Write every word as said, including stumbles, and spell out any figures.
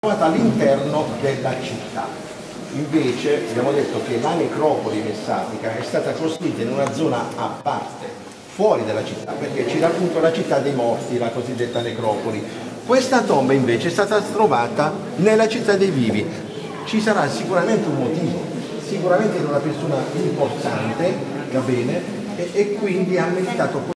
all'interno della città. Invece abbiamo detto che la necropoli messapica è stata costruita in una zona a parte, fuori dalla città, perché ci dà appunto la città dei morti, la cosiddetta necropoli. Questa tomba invece è stata trovata nella città dei vivi. Ci sarà sicuramente un motivo, sicuramente di una persona importante, va bene, e, e quindi ha meritato